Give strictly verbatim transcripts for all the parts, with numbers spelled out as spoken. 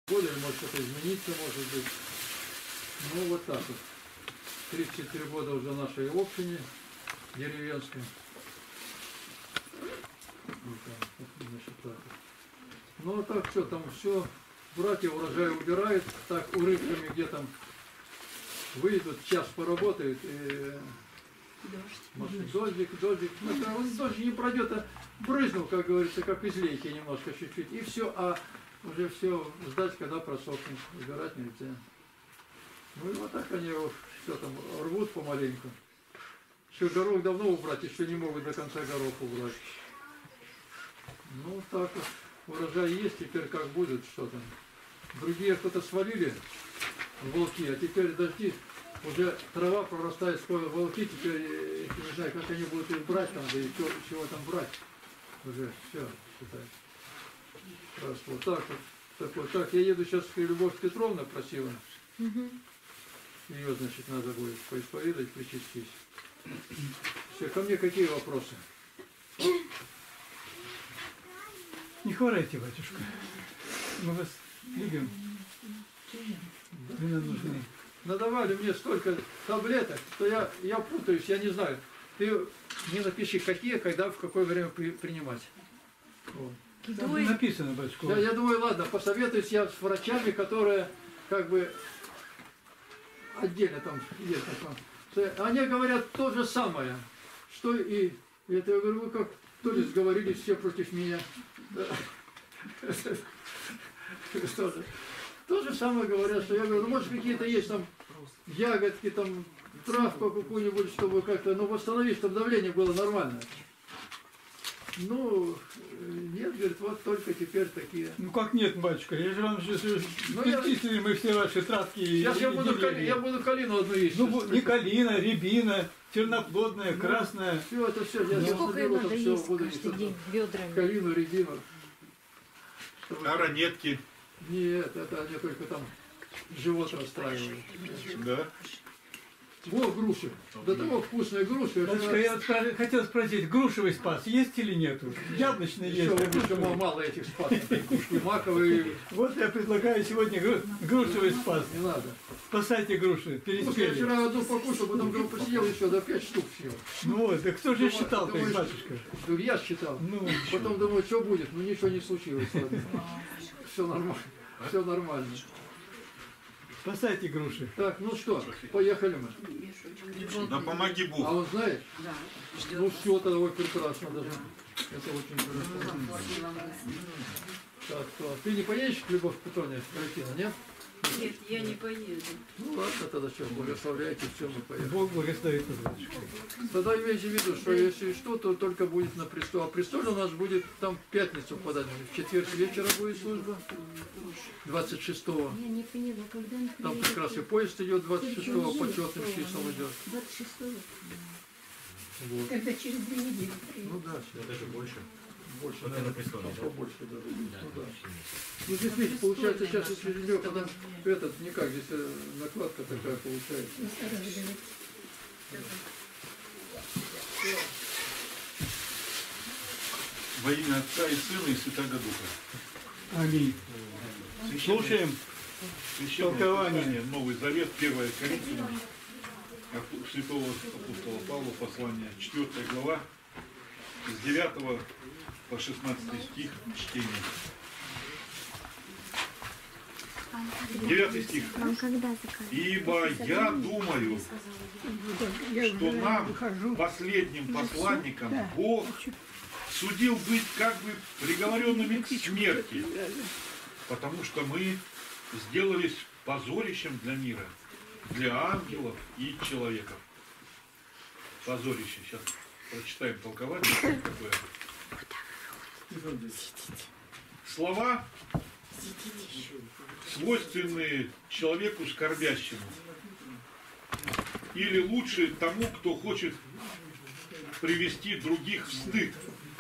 года, или может что-то измениться, может быть. Ну вот так вот. тридцать четыре года уже нашей общине деревенской. Значит, так. Ну а так что там все, братья урожай убирают, так урывками где там выйдут, час поработают и может, дождик, дождик, ну, он дождь не пройдет, а брызнул, как говорится, как из лейки немножко чуть-чуть, и все, а уже все ждать, когда просохнет, убирать нельзя. Ну и вот так они все там рвут помаленьку. Еще горох давно убрать, еще не могут до конца горох убрать. Ну так вот, урожай есть, теперь как будет, что там. Другие кто-то свалили волки, а теперь дожди, уже трава прорастает, скоро волки, теперь не знаю, как они будут их брать там, да и чего, чего там брать. Уже все, считай. Раз, вот так вот. Такой. Так, я еду сейчас к Любовь Петровна просила. Угу. Ее, значит, надо будет поисповедать, причастить. Все, ко мне какие вопросы? Не хворайте, батюшка. Мы вас любим. Вы нам нужны. Надавали мне столько таблеток, что я, я путаюсь, я не знаю. Ты мне напиши, какие, когда, в какое время при, принимать. Вот. Там написано, батюшка. Я, я думаю, ладно, посоветуюсь я с врачами, которые как бы отдельно там есть. Они говорят то же самое, что и это я говорю, вы как то ли сговорились все против меня. То же самое говорят, что я говорю, ну может какие-то есть там ягодки, там травку какую-нибудь, чтобы как-то, ну восстановить, чтобы давление было нормальное. Ну, нет, говорит, вот только теперь такие. Ну как нет, батюшка, я же вам же ну, перечислили я... мы все ваши травки. Сейчас и, я, и буду кали... я буду калину одну есть. Ну, не калина, рябина, черноплодная, ну, красная. Все, это все, я ну, сколько им надо все, есть буду каждый день ведрами. Калину, рябину. А ранетки? Нет, это они только там живот расстраивают. Да. Во, груши. До того вкусные груши. Батюшка, я спро... хотел спросить, грушевый спас есть или нету? Яблочный есть. Еще мало этих спасов. Грушки маковые. Вот я предлагаю сегодня гру... грушевый спас. Не надо. Спасайте груши, переспели. Я вчера одну покушал, потом группу посидел еще, до пять штук съел. Ну вот, да кто же считал-то их, батюшка? Я считал. Ну, потом думаю, что будет? Ну ничего не случилось. Все нормально. Все нормально. Спасайте груши. Так, ну что, поехали мы. Да помоги Бог. А он знает? Да. Ну все, тогда вот прекрасно даже. Это очень хорошо. Так, то. Ты не поедешь к Любовь Петровне Каратина, нет? Нет, я не поеду. Ну ладно, тогда что, благословляйте, все, мы поедем. Бог благословит нас. Тогда имейте в виду, что если что, то только будет на престол. А престол у нас будет там в пятницу подать. В четверг вечера будет служба. двадцать шестого. Я не поняла, когда он Там как раз и поезд идет двадцать шестого, почетным числом идет. двадцать шестого. Вот. Это через две недели. Ну да, все. Даже больше. Больше, вот наверное, престол, да? побольше даже. Да, Ну, да. да. Ну здесь, видите, получается, сейчас если жилье, когда этот, никак, здесь э, накладка такая получается. Во имя Отца и Сына и Святаго Духа. Аминь. Слушаем Священное толкование. Писание, Новый Завет, первое Коринфянам, святого апостола Павла, послание, четвёртая глава, с девятого по шестнадцатый стих чтения. Девятый стих. «Ибо я думаю, что нам, последним посланникам, Бог судил быть как бы приговоренными к смерти, потому что мы сделались позорищем для мира, для ангелов и человеков». Позорище. Сейчас прочитаем толкование. Какое. Слова, свойственные человеку скорбящему, или лучше тому, кто хочет привести других в стыд.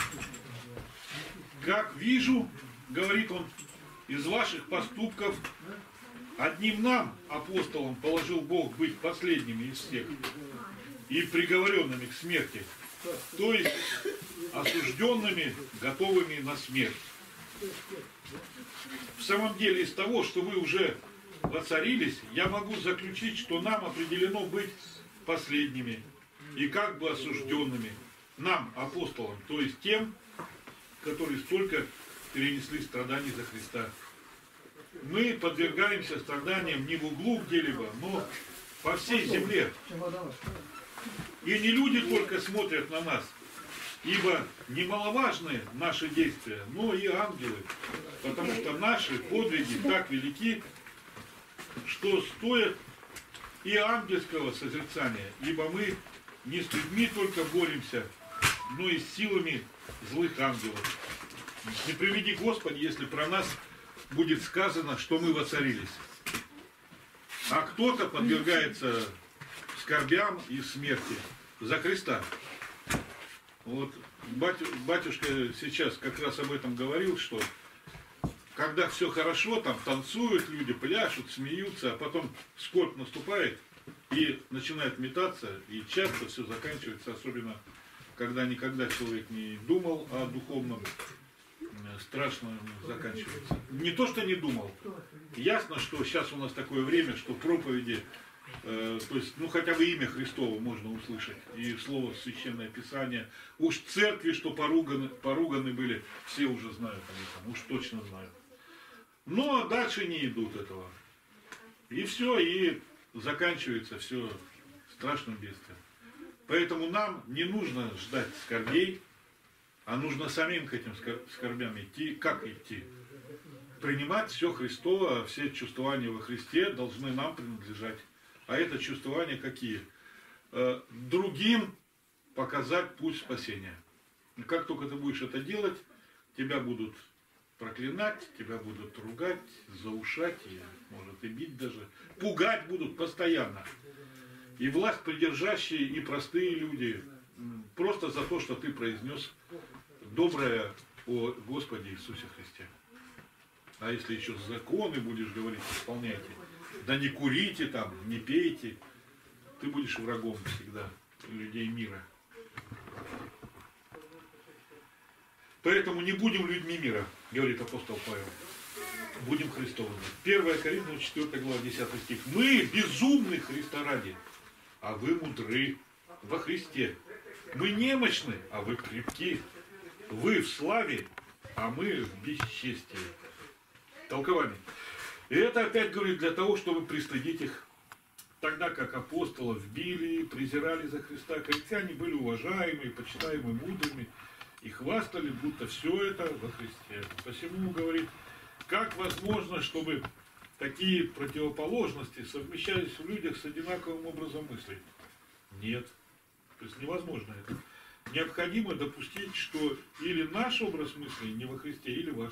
«Как вижу, — говорит он, — из ваших поступков одним нам, апостолам, положил Бог быть последними из всех и приговоренными к смерти, то есть осужденными, готовыми на смерть. в самом деле из того, что вы уже воцарились, я могу заключить, что нам определено быть последними и как бы осужденными. Нам, апостолам, то есть тем, которые столько перенесли страданий за Христа. Мы подвергаемся страданиям не в углу где-либо, но по всей земле. И не люди только смотрят на нас, ибо немаловажны наши действия, но и ангелы, потому что наши подвиги так велики, что стоят и ангельского созерцания, ибо мы не с людьми только боремся, но и с силами злых ангелов. Не приведи Господи, если про нас будет сказано, что мы воцарились. А кто-то подвергается скорбям и смерти за Христа. Вот батюшка сейчас как раз об этом говорил, что когда все хорошо, там танцуют люди, пляшут, смеются, а потом скорбь наступает и начинает метаться, и часто все заканчивается, особенно когда никогда человек не думал о духовном, страшно заканчивается. Не то, что не думал. Ясно, что сейчас у нас такое время, что проповеди, э, то есть, ну, хотя бы имя Христово можно услышать, и слово Священное Писание. Уж церкви, что поруганы, поруганы были, все уже знают об этом, уж точно знают. Но дальше не идут этого. И все, и заканчивается все страшным бедствием. Поэтому нам не нужно ждать скорбей, а нужно самим к этим скорбям идти. Как идти? Принимать все Христово, все чувствования во Христе должны нам принадлежать. А это чувствования какие? Другим показать путь спасения. И как только ты будешь это делать, тебя будут проклинать, тебя будут ругать, заушать, и, может, и бить даже. Пугать будут постоянно. И власть придержащие, и простые люди, просто за то, что ты произнес доброе о Господе Иисусе Христе. А если еще законы будешь говорить, исполняйте, да не курите там, не пейте, ты будешь врагом всегда людей мира. Поэтому не будем людьми мира, говорит апостол Павел. Будем Христовыми. первое Коринфянам четвёртая глава, десятый стих. Мы безумны Христа ради, а вы мудры во Христе. Мы немощны, а вы крепки. Вы в славе, а мы в бесчестии. Толкование. И это опять говорит для того, чтобы пристыдить их. Тогда как апостолов били, презирали за Христа, коринфяне были уважаемые, почитаемые, мудрыми и хвастали, будто все это во Христе. Посему говорит, как возможно, чтобы такие противоположности совмещались в людях с одинаковым образом мыслей? Нет. То есть невозможно это. Необходимо допустить, что или наш образ мыслей не во Христе, или ваш.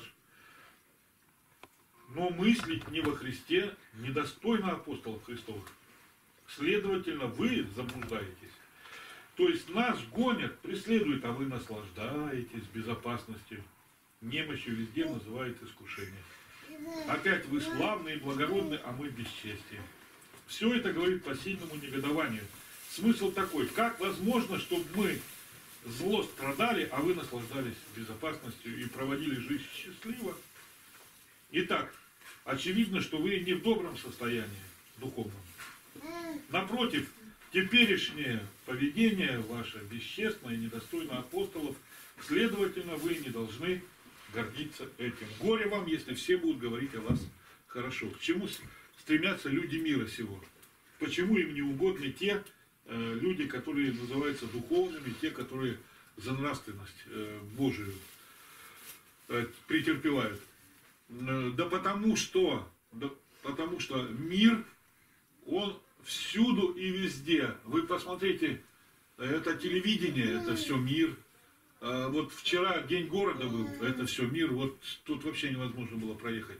Но мыслить не во Христе недостойно апостолов Христовых. Следовательно, вы заблуждаетесь. То есть нас гонят, преследуют, а вы наслаждаетесь безопасностью. Немощью везде называют искушение. Опять вы славные и благородные, а мы бесчестие. Все это говорит по сильному негодованию. Смысл такой, как возможно, чтобы мы зло страдали, а вы наслаждались безопасностью и проводили жизнь счастливо? Итак, очевидно, что вы не в добром состоянии духовном. Напротив, теперешнее поведение ваше бесчестно и недостойно апостолов, следовательно, вы не должны гордиться этим. Горе вам, если все будут говорить о вас хорошо. К чему стремятся люди мира сего? Почему им не угодны те э, люди, которые называются духовными, те, которые за нравственность э, Божию э, претерпевают? Э, да потому что, да потому что мир, он всюду и везде. Вы посмотрите, это телевидение, это все мир. Вот вчера день города был, это все мир, вот тут вообще невозможно было проехать.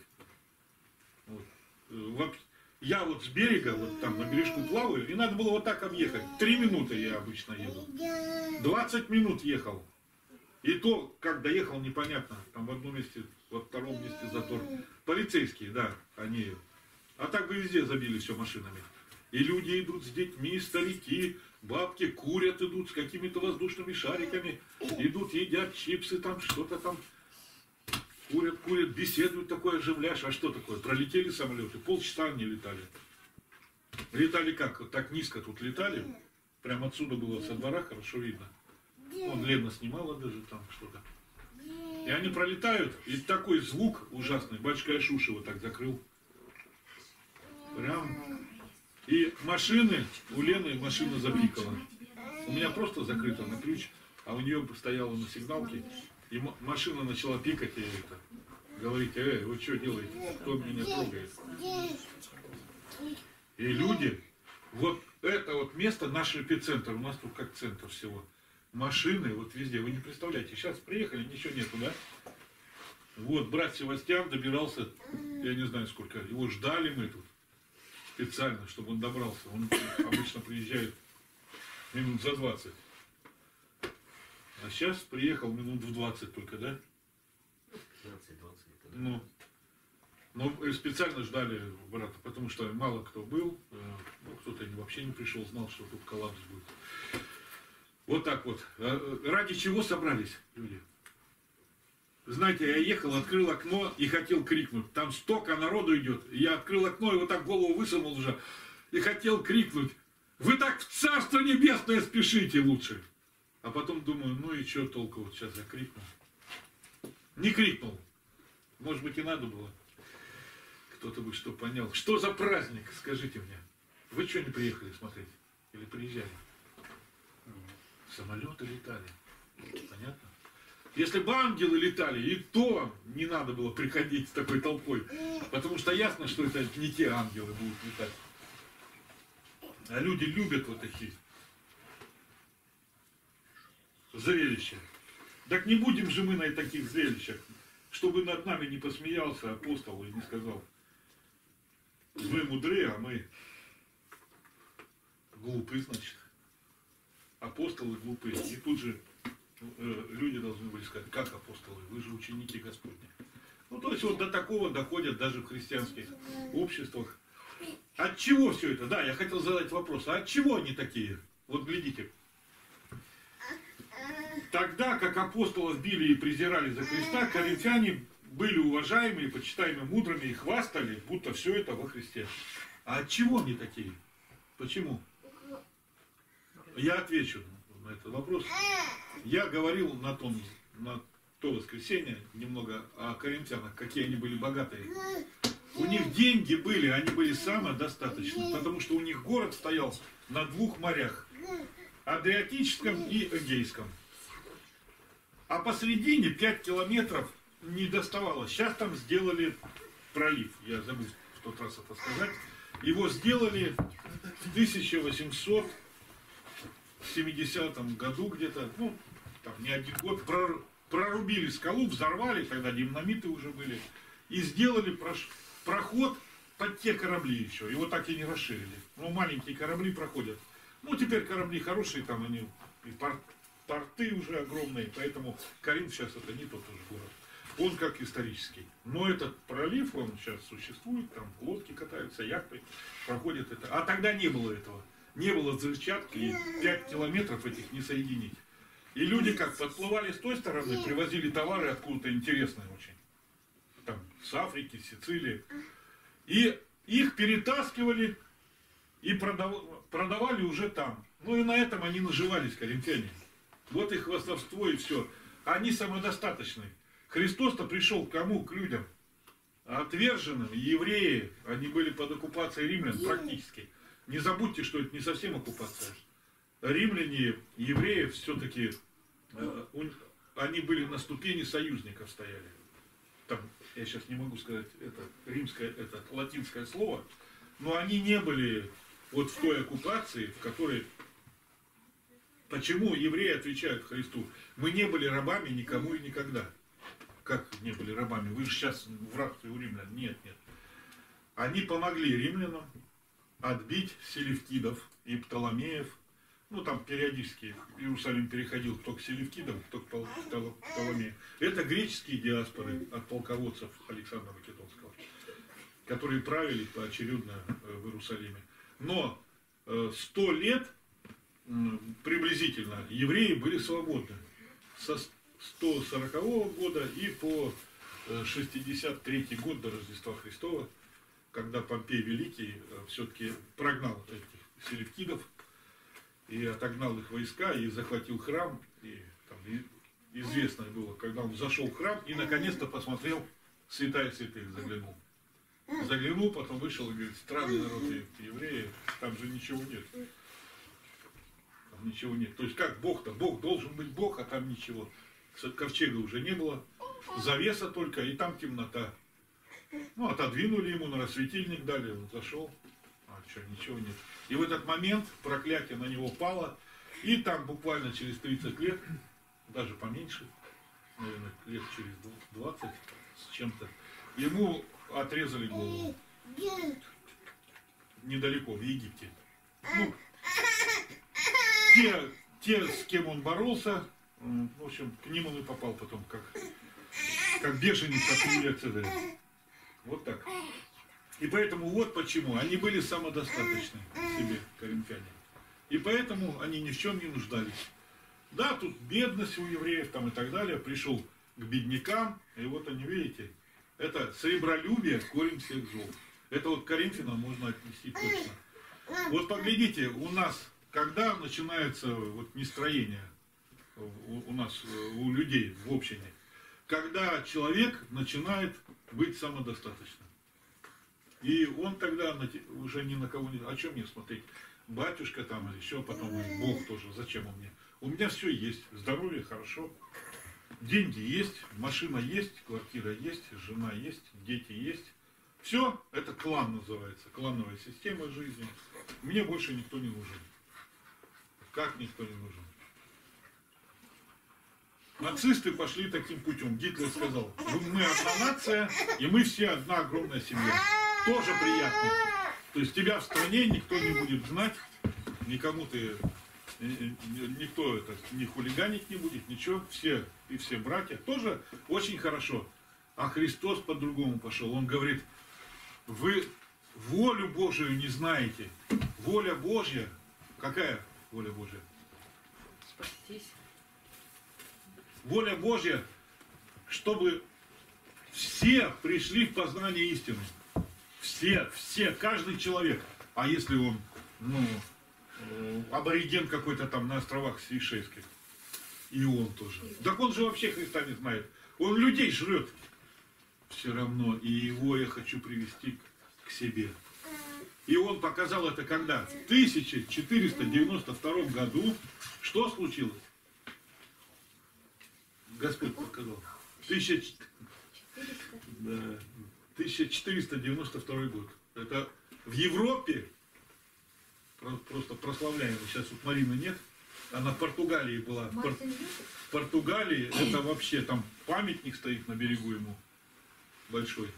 Вот. Я вот с берега, вот там на бережку плаваю, и надо было вот так объехать. Три минуты я обычно еду. двадцать минут ехал. И то, как доехал, непонятно. Там в одном месте, во втором месте затор. Полицейские, да, они. А так бы везде забили все машинами. И люди идут с детьми, старики, бабки курят, идут с какими-то воздушными шариками, идут, едят чипсы, там что-то там. Курят, курят, беседуют, такое оживляешь. А что такое? Пролетели самолеты, полчаса не летали. Летали как? Вот так низко тут летали. Прямо отсюда было со двора хорошо видно. Он Лена снимала даже там что-то. И они пролетают, и такой звук ужасный. Батюшка Ишуша вот так закрыл. Прям. И машины, у Лены машина запикала. У меня просто закрыта на ключ, а у нее стояла на сигналке. И машина начала пикать, и это, говорить: эй, вы что делаете? Кто меня трогает? И люди, вот это вот место, наш эпицентр, у нас тут как центр всего. Машины вот везде, вы не представляете. Сейчас приехали, ничего нету, да? Вот, брат Севастьян добирался, я не знаю сколько, его ждали мы тут специально, чтобы он добрался. Он обычно приезжает минут за двадцать. А сейчас приехал минут в двадцать только, да? пятнадцать-двадцать. Ну, но специально ждали брата, потому что мало кто был, ну, кто-то вообще не пришел, знал, что тут коллапс будет. Вот так вот. Ради чего собрались люди? Знаете, я ехал, открыл окно и хотел крикнуть. Там столько народу идет. Я открыл окно и вот так голову высунул уже. И хотел крикнуть: вы так в Царство Небесное спешите лучше. А потом думаю, ну и что толку, вот сейчас я крикнул. Не крикнул. Может быть, и надо было. Кто-то бы что понял. Что за праздник, скажите мне? Вы что, не приехали смотреть? Или приезжали? Самолеты летали. Понятно? Если бы ангелы летали, и то не надо было приходить с такой толпой. Потому что ясно, что это не те ангелы будут летать. А люди любят вот такие зрелища. Так не будем же мы на таких зрелищах, чтобы над нами не посмеялся апостол и не сказал: вы мудрее, а мы глупые, значит. Апостолы глупые. И тут же э, люди должны были сказать: как апостолы? Вы же ученики Господни. Ну, то есть вот до такого доходят даже в христианских обществах. От чего все это? Да, я хотел задать вопрос. А от чего они такие? Вот глядите. Тогда, как апостолов били и презирали за Христа, коринфяне были уважаемы и почитаемы мудрыми и хвастали, будто все это во Христе. А от чего они такие? Почему? Я отвечу на этот вопрос. Я говорил на, том, на то воскресенье немного о коринфянах, какие они были богатые. У них деньги были, они были самодостаточны, потому что у них город стоял на двух морях. Адриатическом и Эгейском. А посередине пять километров не доставало. Сейчас там сделали пролив. Я забыл в тот раз это сказать. Его сделали в тысяча восемьсот семидесятом году где-то. Ну, там не один год. Прорубили скалу, взорвали, тогда динамиты уже были. И сделали проход под те корабли еще. Его так и не расширили. Но маленькие корабли проходят. Ну, теперь корабли хорошие, там они, и порт, порты уже огромные, поэтому Коринф сейчас это не тот уже город. Он как исторический. Но этот пролив, он сейчас существует, там лодки катаются, яхты проходят это. А тогда не было этого. Не было взрывчатки, и пять километров этих не соединить. И люди как подплывали с той стороны, привозили товары откуда-то интересные очень. Там с Африки, с Сицилии. И их перетаскивали и продавали. Продавали уже там. Ну и на этом они наживались, коринфяне. Вот их хвастовство и все. Они самодостаточны. Христос-то пришел к кому? К людям. Отверженным. Евреи, они были под оккупацией римлян практически. Не забудьте, что это не совсем оккупация. Римляне, евреи все-таки, э, они были на ступени союзников стояли. Там, я сейчас не могу сказать это римское, это латинское слово, но они не были вот в той оккупации, в которой... Почему евреи отвечают Христу? Мы не были рабами никому и никогда. Как не были рабами? Вы же сейчас в рабстве у римлян. Нет, нет. Они помогли римлянам отбить селевкидов и Птоломеев. Ну, там периодически Иерусалим переходил кто к селевкидам, кто к Птоломеям. Это греческие диаспоры от полководцев Александра Македонского, которые правили поочередно в Иерусалиме. Но сто лет приблизительно евреи были свободны. Со сто сорокового года и по шестьдесят третий год до Рождества Христова, когда Помпей Великий все-таки прогнал этих селевкидов и отогнал их войска, и захватил храм. И, там, и известно было, когда он зашел в храм и наконец-то посмотрел святая святых, заглянул. Заглянул, потом вышел и говорит: странный народ евреи, там же ничего нет. Там ничего нет. То есть как Бог-то? Бог должен быть Бог, а там ничего. Ковчега уже не было, завеса только, и там темнота. Ну, отодвинули ему, на светильник дали, он зашел. А что, ничего нет. И в этот момент проклятие на него пало, и там буквально через тридцать лет, даже поменьше, наверное, лет через двадцать с чем-то, ему отрезали голову. Недалеко, в Египте. Ну, те, те, с кем он боролся, в общем, к ним он и попал потом, как, как бешенец от Юлия Цезаря. Вот так. И поэтому вот почему. Они были самодостаточны в себе, коринфяне. И поэтому они ни в чем не нуждались. Да, тут бедность у евреев там и так далее. Пришел к беднякам, и вот они, видите, это сребролюбие, корень всех зол. Это вот к Коринфянам можно отнести точно. Вот поглядите, у нас, когда начинается вот нестроение у, у нас, у людей в общине, когда человек начинает быть самодостаточным. И он тогда уже ни на кого не... О чем мне смотреть? Батюшка там или еще, потом и Бог тоже. Зачем он мне? У меня все есть. Здоровье хорошо. Деньги есть, машина есть, квартира есть, жена есть, дети есть. Все, это клан называется. Клановая система жизни. Мне больше никто не нужен. Как никто не нужен? Нацисты пошли таким путем. Гитлер сказал: мы одна нация, и мы все одна огромная семья. Тоже приятно. То есть тебя в стране никто не будет знать, никому ты, никто это не хулиганить не будет, ничего, все и все братья. Тоже очень хорошо. А Христос по-другому пошел. Он говорит: вы волю Божию не знаете. Воля Божья. Какая воля Божья? Спастись. Воля Божья, чтобы все пришли в познание истины. Все, все, каждый человек. А если он, ну, абориген какой-то там на островах Сейшельских, и он тоже. Так он же вообще Христа не знает. Он людей жрет. Все равно, и его я хочу привести к себе. И он показал это когда? В тысяча четыреста девяносто втором году. Что случилось? Господь показал. тысяча четыреста девяносто второй год. Это в Европе, просто прославляем. Сейчас вот Марины нет. Она в Португалии была. В, Пор... в Португалии это вообще там памятник стоит на берегу ему. Большой.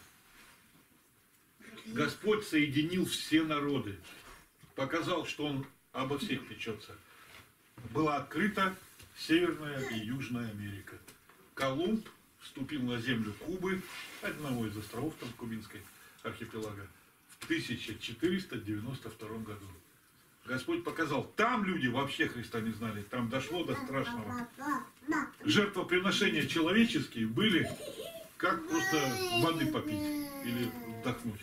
Господь соединил все народы. Показал, что Он обо всех печется. Была открыта Северная и Южная Америка. Колумб вступил на землю Кубы, одного из островов там Кубинской архипелага, в тысяча четыреста девяносто втором году. Господь показал, там люди вообще Христа не знали, там дошло до страшного. Жертвоприношения человеческие были как просто воды попить или вдохнуть.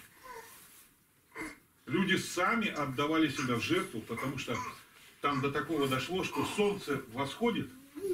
Люди сами отдавали себя в жертву, потому что там до такого дошло, что солнце восходит.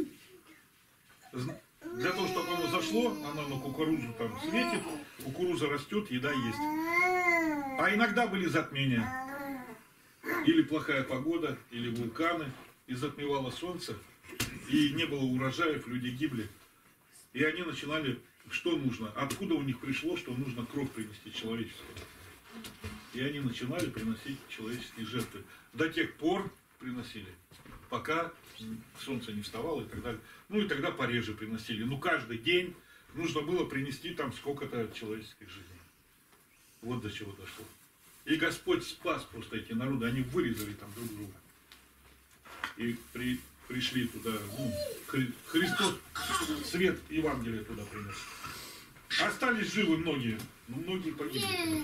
Для того, чтобы оно зашло, оно на кукурузу там светит, кукуруза растет, еда есть. А иногда были затмения. Или плохая погода, или вулканы, и затмевало солнце, и не было урожаев, люди гибли. И они начинали, что нужно, откуда у них пришло, что нужно кровь принести человеческую. И они начинали приносить человеческие жертвы. До тех пор приносили, пока солнце не вставало и так далее. Ну и тогда пореже приносили. Ну каждый день нужно было принести там сколько-то человеческих жизней. Вот до чего дошло. И Господь спас просто эти народы, они вырезали там друг друга. И при, пришли туда, ну, Христос, свет Евангелия туда принес. Остались живы многие, но многие погибли.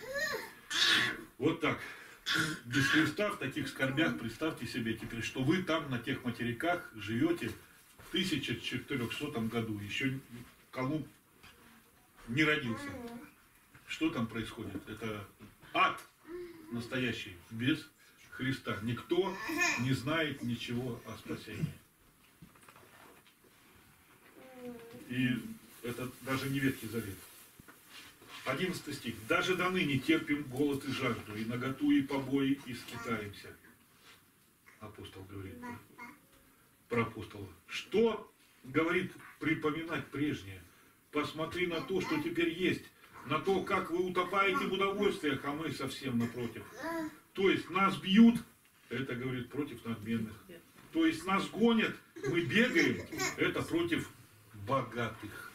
Вот так. Без Христа в таких скорбях, представьте себе теперь, что вы там на тех материках живете в тысяча четырехсотом году. Еще Колумб не родился. Что там происходит? Это ад настоящий, без Христа. Никто не знает ничего о спасении. И это даже не Ветхий Завет. Одиннадцатый стих. Даже до ныне терпим голод и жажду, и наготу, и побои, и скитаемся. Апостол говорит про апостола. Что говорит припоминать прежнее? Посмотри на то, что теперь есть, на то, как вы утопаете в удовольствиях, а мы совсем напротив. То есть нас бьют, это говорит против надменных. То есть нас гонят, мы бегаем, это против богатых.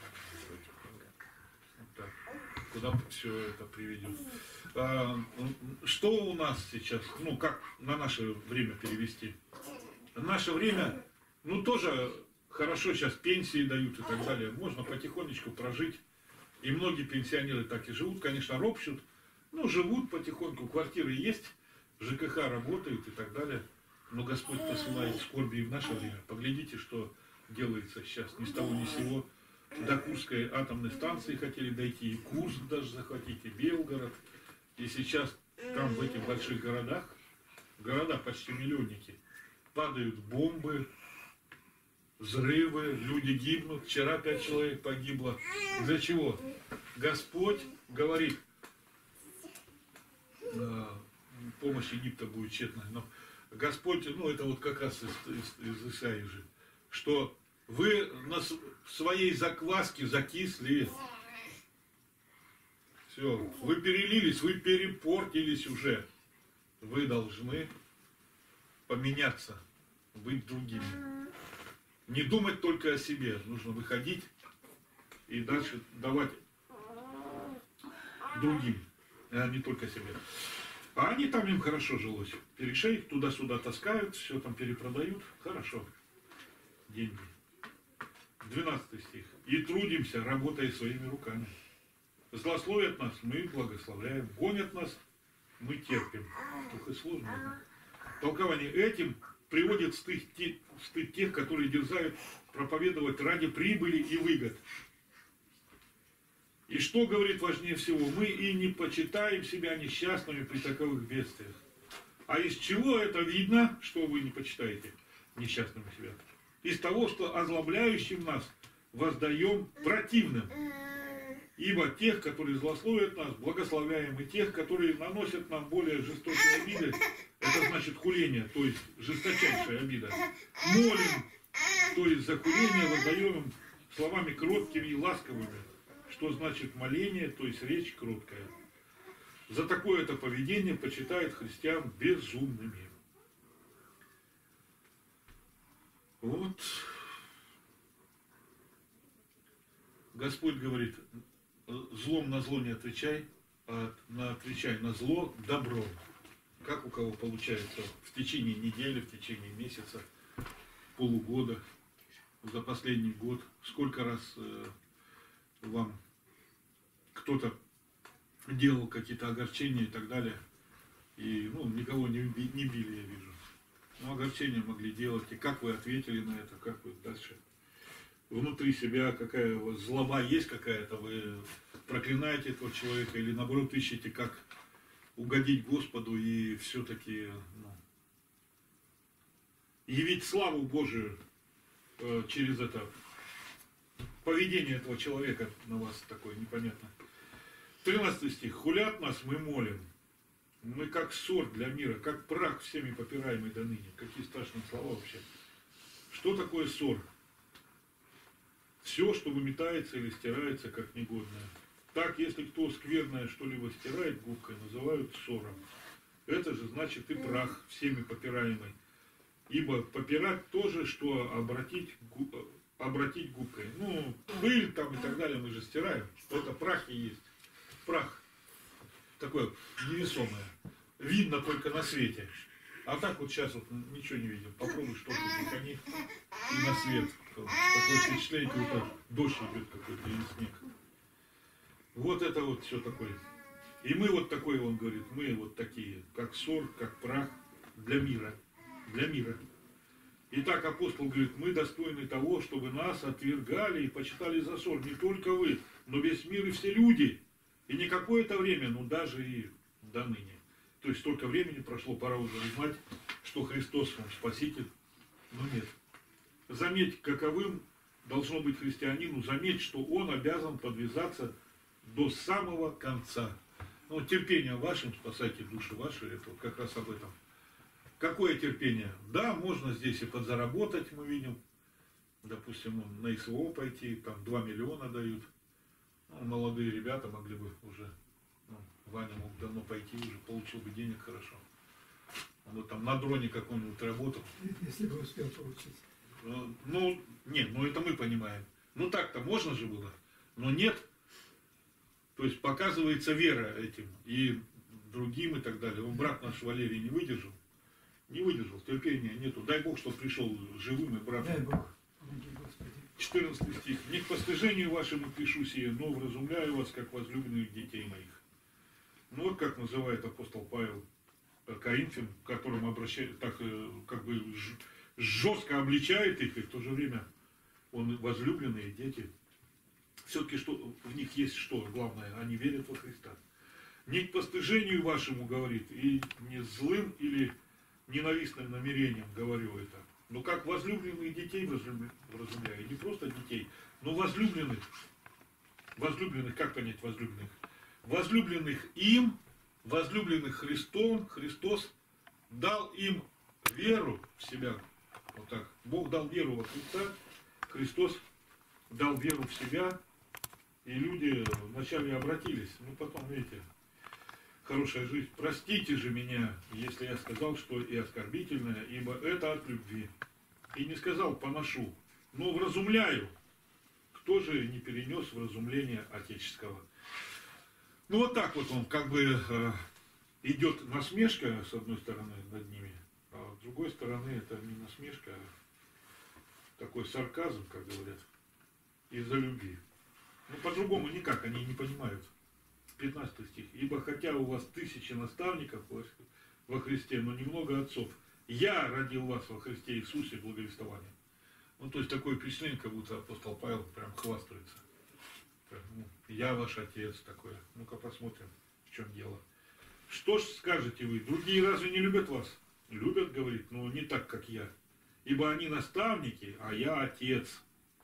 Так, куда все это приведет? А, что у нас сейчас, ну как на наше время перевести? Наше время, ну тоже хорошо сейчас пенсии дают и так далее. Можно потихонечку прожить. И многие пенсионеры так и живут, конечно, ропщут, но живут потихоньку, квартиры есть, ЖКХ работает и так далее. Но Господь посылает скорби и в наше время. Поглядите, что делается сейчас. Ни с того ни с сего. До Курской атомной станции хотели дойти, и Курск даже захватить, и Белгород. И сейчас там в этих больших городах, города почти миллионники, падают бомбы, взрывы, люди гибнут. Вчера пять человек погибло. Для чего? Господь говорит, э, помощь Египта будет тщетной, но Господь, ну это вот как раз из, из, из Исаии же, что вы на своей закваске закисли. Все, вы перелились, вы перепортились уже. Вы должны поменяться, быть другими. Не думать только о себе, нужно выходить и дальше давать другим, а не только себе. А они там, им хорошо жилось. Перешей туда-сюда таскают, все там перепродают. Хорошо. Деньги. двенадцатый стих. И трудимся, работая своими руками. Злословят нас, мы благословляем. Гонят нас, мы терпим. Ох и сложно. Толкование этим приводит стыд, стыд тех, которые дерзают проповедовать ради прибыли и выгод. И что говорит важнее всего? Мы и не почитаем себя несчастными при таковых бедствиях. А из чего это видно, что вы не почитаете несчастными себя? Из того, что озлобляющим нас воздаем противным. Ибо тех, которые злословят нас, благословляем, и тех, которые наносят нам более жестокие обиды, это значит хуление, то есть жесточайшая обида. Молим, то есть за хуление воздаем им словами кроткими и ласковыми, что значит моление, то есть речь кроткая. За такое-то поведение почитают христиан безумными. Вот. Господь говорит, злом на зло не отвечай, а на отвечай на зло добром. Как у кого получается в течение недели, в течение месяца, полугода, за последний год, сколько раз э, вам кто-то делал какие-то огорчения и так далее, и ну, никого не, не били, я вижу. Но огорчения могли делать, и как вы ответили на это, как вы дальше. Внутри себя какая у вас злоба есть какая-то, вы проклинаете этого человека или наоборот ищете, как угодить Господу и все-таки ну, явить славу Божию э, через это поведение этого человека на вас такое непонятно. тринадцатый стих. Хулят нас, мы молим. Мы как ссор для мира, как прах всеми попираемый до ныне. Какие страшные слова вообще. Что такое ссор? Все, что выметается или стирается, как негодное. Так, если кто скверное что-либо стирает губкой, называют ссором. Это же значит и прах, всеми попираемый. Ибо попирать то же, что обратить, обратить губкой. Ну, пыль там и так далее мы же стираем. Это прах и есть. Прах. Такое невесомое. Видно только на свете. А так вот сейчас вот ничего не видим. Попробуй что-то прикони и на свет. Такое впечатление, как будто дождь идет какой-то или снег. Вот это вот все такое. И мы вот такой, он говорит, мы вот такие, как ссор, как прах для мира. Для мира. Итак, апостол говорит, мы достойны того, чтобы нас отвергали и почитали за ссор не только вы, но весь мир и все люди. И не какое-то время, но даже и до ныне. То есть столько времени прошло, пора уже узнать, что Христос вам Спаситель. Но нет. Заметь, каковым должно быть христианину, заметь, что он обязан подвязаться до самого конца. Ну, терпением вашим спасайте души ваши, это вот как раз об этом. Какое терпение? Да, можно здесь и подзаработать, мы видим. Допустим, на СВО пойти, там два миллиона дают. Ну, молодые ребята могли бы уже, ну, Ваня мог давно пойти, уже получил бы денег хорошо. Он вот там на дроне каком-нибудь работал. Если бы успел получить. Ну, ну, нет, ну это мы понимаем. Ну так-то можно же было, но нет. То есть показывается вера этим и другим и так далее. Он, брат наш Валерий, не выдержал. Не выдержал, терпения нету. Дай Бог, что пришел живым и братом. Дай Бог. Помоги, Господи. четырнадцатый стих. Не к постыжению вашему пишу сие, но вразумляю вас, как возлюбленных детей моих. Ну вот как называет апостол Павел Коринфян, к которым обращает, так как бы жестко обличает их, и в то же время он возлюбленные дети. Все-таки что в них есть что главное? Они верят во Христа. Не к постыжению вашему, говорит, и не злым или ненавистным намерением говорю это. Но как возлюбленных детей вразумляю. Не просто детей, но возлюбленных. Возлюбленных, как понять возлюбленных? Возлюбленных им, возлюбленных Христом, Христос дал им веру в себя. Вот так. Бог дал веру во Христа, Христос дал веру в себя, и люди вначале обратились, ну потом, видите, хорошая жизнь. Простите же меня, если я сказал, что и оскорбительное, ибо это от любви. И не сказал поношу, но вразумляю. Кто же не перенес вразумление отеческого? Ну вот так вот он, как бы э, идет насмешка, с одной стороны, над ними, а с другой стороны, это не насмешка, а такой сарказм, как говорят, из-за любви. Ну, по-другому никак, они не понимают. пятнадцатый стих. Ибо хотя у вас тысячи наставников во Христе, но немного отцов, я родил вас во Христе Иисусе благовествованием. Ну, то есть такое впечатление, как будто апостол Павел прям хвастается. Ну, я ваш отец такой. Ну-ка посмотрим, в чем дело. Что ж скажете вы? Другие разве не любят вас? Любят, говорит, но не так, как я. Ибо они наставники, а я отец.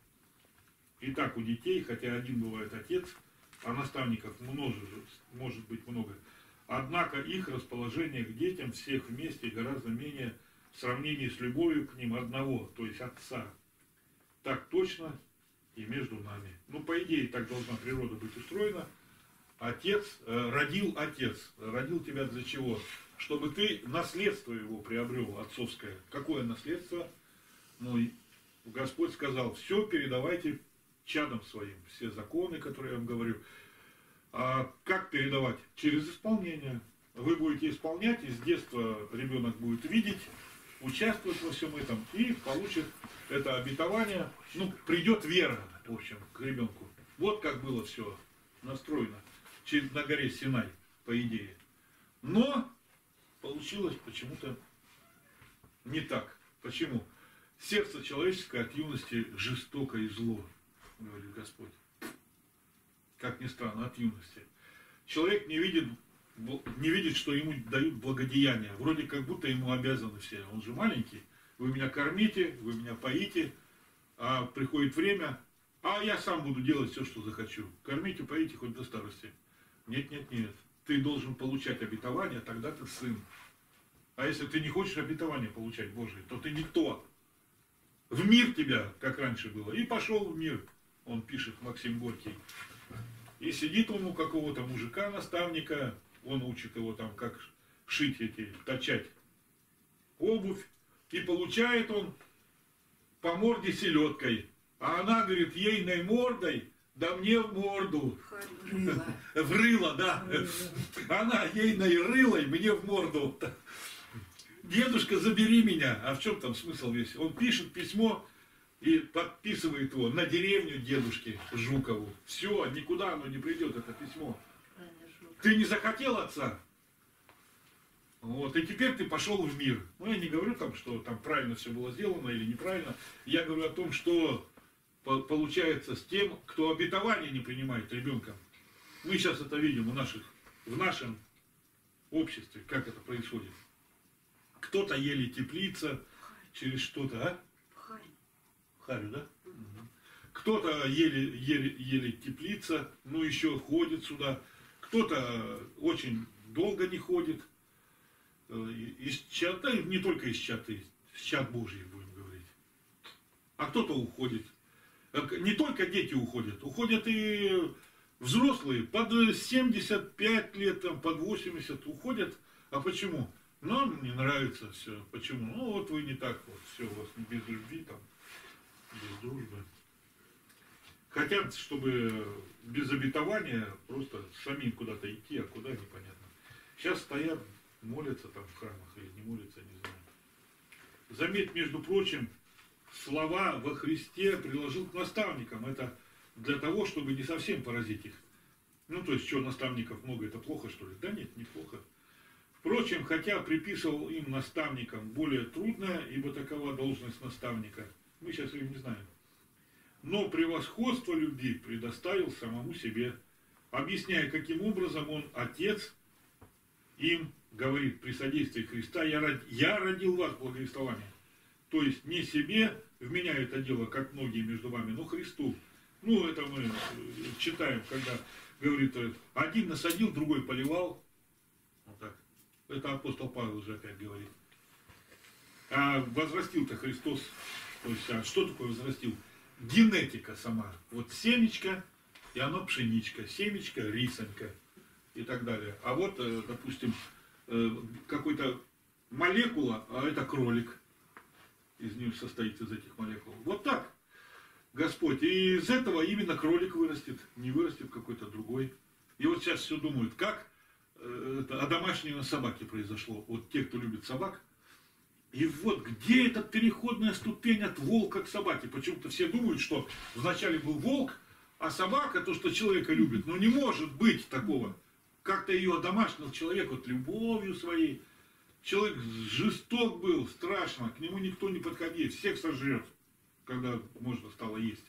И так у детей, хотя один бывает отец, а наставников множество, может быть много. Однако их расположение к детям всех вместе гораздо менее в сравнении с любовью к ним одного, то есть отца. Так точно и между нами. Ну, по идее, так должна природа быть устроена. Отец, э, родил отец. Родил тебя для чего? Чтобы ты наследство его приобрел, отцовское. Какое наследство? Ну, и Господь сказал, все передавайте чадам своим. Все законы, которые я вам говорю. А как передавать? Через исполнение. Вы будете исполнять, и с детства ребенок будет видеть, участвовать во всем этом и получит это обетование. Ну, придет вера, в общем, к ребенку. Вот как было все настроено на горе Синай, по идее. Но получилось почему-то не так. Почему? Сердце человеческое от юности жестоко и зло, говорит Господь. Как ни странно, от юности. Человек не видит, не видит, что ему дают благодеяния. Вроде как будто ему обязаны все. Он же маленький. Вы меня кормите, вы меня поите. А приходит время, а я сам буду делать все, что захочу. Кормите, поите хоть до старости. Нет, нет, нет. Ты должен получать обетование, тогда ты сын. А если ты не хочешь обетование получать Божие, то ты никто. В мир тебя, как раньше было. И пошел в мир, он пишет, Максим Горький. И сидит он у какого-то мужика, наставника, он учит его там, как шить эти, точать обувь. И получает он по морде селедкой. А она говорит, ейной мордой, да мне в морду. В рыло, да. Она ейной рылой, мне в морду. Дедушка, забери меня. А в чем там смысл весь? Он пишет письмо и подписывает его на деревню дедушки Жукову. Все, никуда оно не придет, это письмо. Ты не захотел отца? Вот, и теперь ты пошел в мир. Ну, я не говорю там, что там правильно все было сделано или неправильно. Я говорю о том, что по- получается с тем, кто обетование не принимает ребенком. Мы сейчас это видим у наших, в нашем обществе, как это происходит. Кто-то еле теплится через что-то, а? Харь. Харю, да? Мгм. Кто-то еле, еле, еле теплится, ну еще ходит сюда. Кто-то очень долго не ходит. Э, Из чата, не только из чата, из чат Божьих будем говорить. А кто-то уходит. Э, Не только дети уходят, уходят и взрослые под семьдесят пять лет, там, под восемьдесят уходят. А почему? Нам не нравится все. Почему? Ну вот вы не так вот, все у вас без любви, там, без дружбы. Хотят, чтобы без обетования просто самим куда-то идти, а куда непонятно. Сейчас стоят, молятся там в храмах или не молятся, не знаю. Заметь, между прочим, слова во Христе приложил к наставникам. Это для того, чтобы не совсем поразить их. Ну, то есть, что, наставников много, это плохо, что ли? Да нет, неплохо. Впрочем, хотя приписывал им наставникам более трудное, ибо такова должность наставника. Мы сейчас ее не знаем. Но превосходство любви предоставил самому себе, объясняя, каким образом он, Отец, им говорит при содействии Христа: «Я, род... я родил вас благовествование». То есть не себе вменяю это дело, как многие между вами, но Христу. Ну, это мы читаем, когда говорит, один насадил, другой поливал. Вот так. Это апостол Павел уже опять говорит. А возрастил-то Христос. То есть, а что такое возрастил? Генетика сама. Вот семечко, и оно пшеничка. Семечко, рисонька и так далее. А вот, допустим, какой-то молекула, а это кролик. Из них состоит из этих молекул. Вот так. Господь. И из этого именно кролик вырастет. Не вырастет какой-то другой. И вот сейчас все думают, как это одомашнивание собаки произошло. Вот те, кто любит собак. И вот где эта переходная ступень от волка к собаке? Почему-то все думают, что вначале был волк, а собака то, что человека любит. Но не может быть такого. Как-то ее одомашнил человек вот любовью своей. Человек жесток был, страшно, к нему никто не подходит, всех сожрет, когда можно стало есть.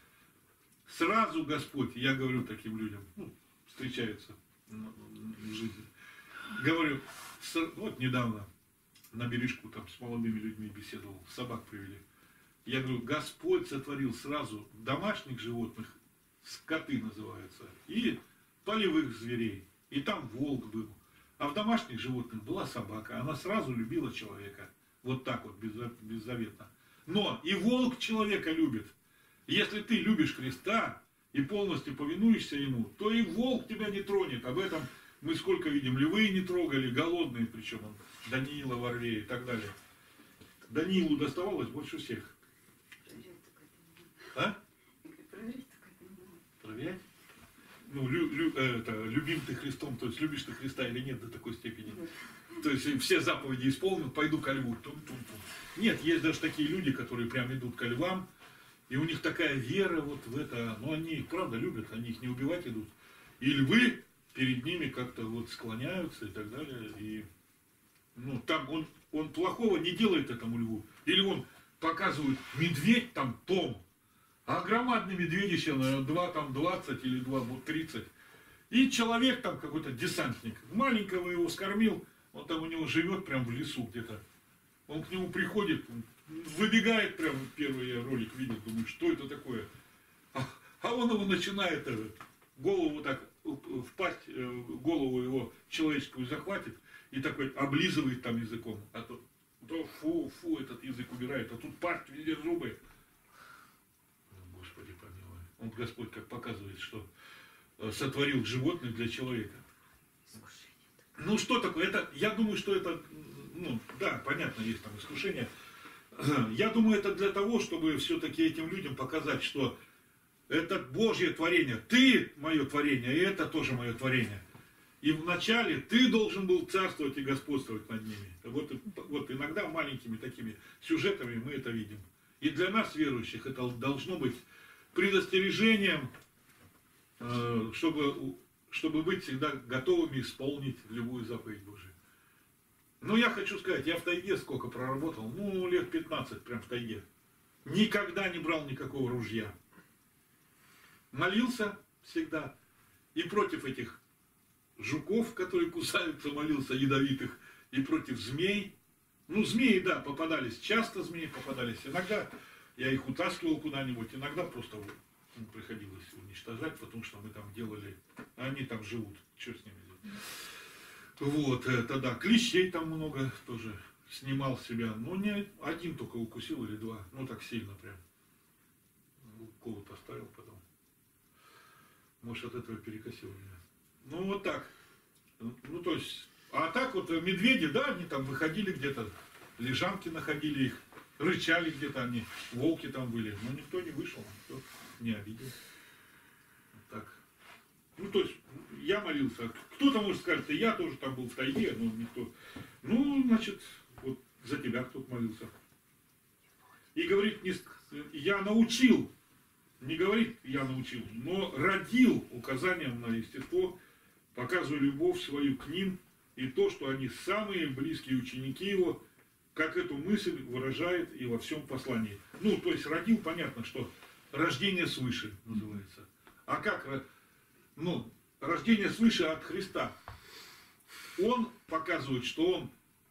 Сразу Господь, я говорю таким людям, ну, встречаются в жизни, говорю, вот недавно на бережку там с молодыми людьми беседовал, собак привели. Я говорю, Господь сотворил сразу домашних животных, скоты называются, и полевых зверей. И там волк был. А в домашних животных была собака. Она сразу любила человека. Вот так вот, беззаветно. Но и волк человека любит. Если ты любишь Христа и полностью повинуешься Ему, то и волк тебя не тронет. Об этом мы сколько видим. Львы не трогали, голодные, причем он, Даниила, Варвея и так далее. Даниилу доставалось больше всех. А? Проверять? Ну, лю, лю, это, любим ты Христом, то есть любишь ты Христа или нет до такой степени. То есть все заповеди исполнил, пойду ко льву. Тум-тум-тум. Нет, есть даже такие люди, которые прям идут ко львам, и у них такая вера вот в это, но они их правда любят, они их не убивать идут. И львы перед ними как-то вот склоняются и так далее. И, ну, там он, он плохого не делает этому льву. Или он показывает медведь там том. А громадный медведище, наверное, два там двадцать или два тридцать. И человек там какой-то десантник. Маленького его скормил, он там у него живет прям в лесу где-то. Он к нему приходит, выбегает прям, первый я ролик видел, думаю, что это такое? А, а он его начинает, голову так, в пасть, голову его человеческую захватит и такой облизывает там языком. А то, то фу, фу, этот язык убирает, а тут пасть, везде зубы. Господи помилуй. Он, Господь, как показывает, что сотворил животных для человека. Ну, что такое? Это, я думаю, что это, ну, да, понятно, есть там искушение. Я думаю, это для того, чтобы все-таки этим людям показать, что это Божье творение. Ты мое творение, и это тоже мое творение. И вначале ты должен был царствовать и господствовать над ними. Вот, вот иногда маленькими такими сюжетами мы это видим. И для нас, верующих, это должно быть предостережением, чтобы, чтобы быть всегда готовыми исполнить любую заповедь Божию. Ну, я хочу сказать, я в тайге сколько проработал, ну, лет пятнадцать прям в тайге. Никогда не брал никакого ружья. Молился всегда. И против этих жуков, которые кусаются, молился, ядовитых, и против змей. Ну, змеи, да, попадались, часто змеи попадались. Иногда я их утаскивал куда-нибудь, иногда просто ну, приходилось уничтожать, потому что мы там делали, они там живут, что с ними делать. Вот, это да, клещей там много тоже снимал с себя. Ну, не один только укусил или два, ну, так сильно прям. Уколы поставил потом. Может, от этого перекосило меня. Ну, вот так. Ну, то есть, а так вот медведи, да, они там выходили где-то, лежанки находили их, рычали где-то они, волки там были, но никто не вышел, никто не обидел. Вот так. Ну, то есть, я молился. Кто-то может сказать, и я тоже там был в тайге, но никто. Ну, значит, вот за тебя кто-то молился. И говорит, не, я научил, не говорит, я научил, но родил указанием на естество, показывая любовь свою к ним, и то, что они самые близкие ученики его, как эту мысль выражает и во всем послании. Ну, то есть родил, понятно, что рождение свыше называется. А как, ну, рождение свыше от Христа. Он показывает, что он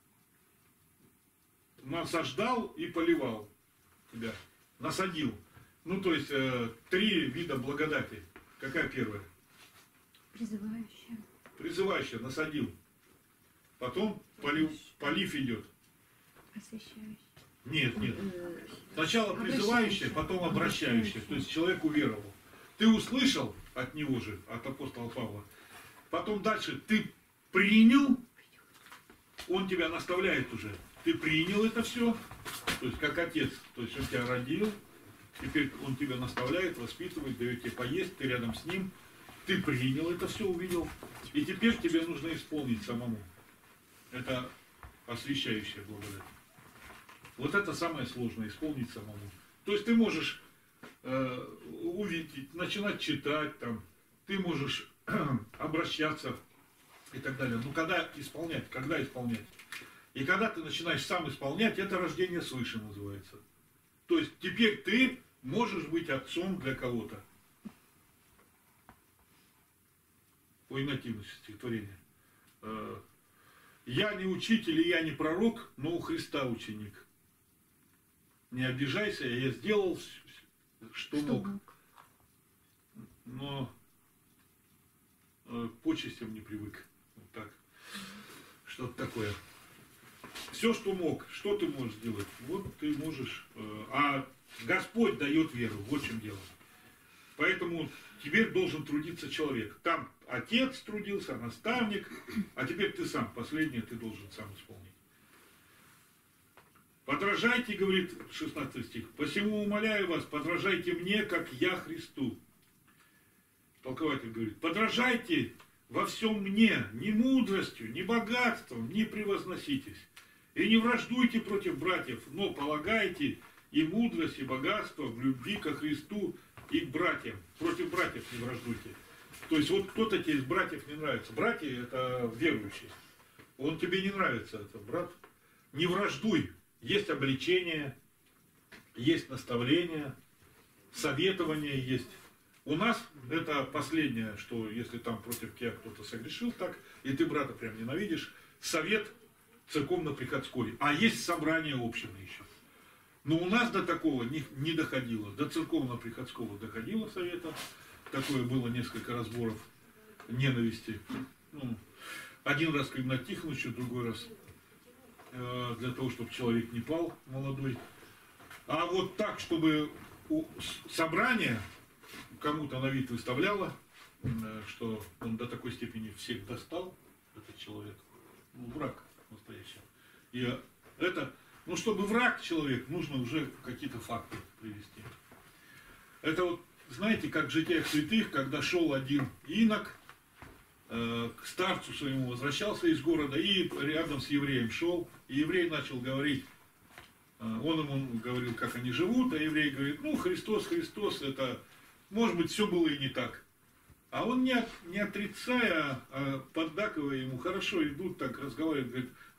насаждал и поливал тебя, насадил. Ну, то есть, э, три вида благодати. Какая первая? Призывающая. Призывающая, насадил. Потом полив, полив идет. Освящающая. Нет, нет. Э, Сначала призывающая, потом обращающая. То есть человек уверовал. Ты услышал от него же, от апостола Павла. Потом дальше ты принял, он тебя наставляет уже. Ты принял это все, то есть как отец. То есть он тебя родил, теперь он тебя наставляет, воспитывает, дает тебе поесть, ты рядом с ним. Ты принял это все, увидел. И теперь тебе нужно исполнить самому. Это освящающая благодать. Вот это самое сложное, исполнить самому. То есть ты можешь э, увидеть, начинать читать, там, ты можешь обращаться и так далее. Но когда исполнять? Когда исполнять? И когда ты начинаешь сам исполнять, это рождение свыше называется. То есть теперь ты можешь быть отцом для кого-то. По инативности стихотворения. Я не учитель и я не пророк, но у Христа ученик. Не обижайся, я сделал, что, Что мог. мог? Но э, к почестям не привык. Вот так. Что-то такое. Все, что мог, что ты можешь сделать? Вот ты можешь. Э, а Господь дает веру, вот в чем дело. Поэтому теперь должен трудиться человек. Там отец трудился, наставник, а теперь ты сам, последнее ты должен сам исполнить. Подражайте, говорит шестнадцатый стих, посему умоляю вас, подражайте мне, как я Христу. Толкователь говорит, подражайте во всем мне, ни мудростью, ни богатством, не превозноситесь. И не враждуйте против братьев, но полагайте и мудрость, и богатство в любви ко Христу и к братьям. Против братьев не враждуйте. То есть вот кто-то тебе из братьев не нравится. Братья это верующие. Он тебе не нравится, это брат. Не враждуй. Есть обличение, есть наставление, советование есть. У нас это последнее, что если там против тебя кто-то согрешил так, и ты брата прям ненавидишь, совет церковно-приходской. А есть собрание общины еще. Но у нас до такого не, не доходило. До церковно-приходского доходило совета. Такое было несколько разборов ненависти. Ну, один раз к Игнатию Тихоновичу, другой раз э, для того, чтобы человек не пал молодой. А вот так, чтобы у, собрание кому-то на вид выставляло, э, что он до такой степени всех достал, этот человек, ну, враг настоящий. И это... Ну, чтобы враг человек, нужно уже какие-то факты привести. Это вот, знаете, как в житиях святых, когда шел один инок, э, к старцу своему возвращался из города, и рядом с евреем шел, и еврей начал говорить, э, он ему говорил, как они живут, а еврей говорит, ну, Христос, Христос, это, может быть, все было и не так. А он, не, не отрицая, а поддакивая ему, хорошо идут, так разговаривают, говорит,